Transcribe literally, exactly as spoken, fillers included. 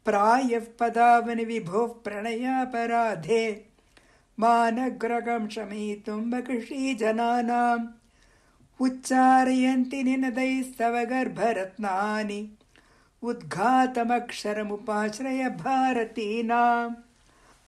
प्रायः पदावनि विभोः प्रणयापराधे मानग्रगं शमयितुं बकृषी जनानाम् उच्चारयन्ति निनदैस्तव गर्भरत्नानि उद्घातमक्षरमुपाश्रय भारतीनाम्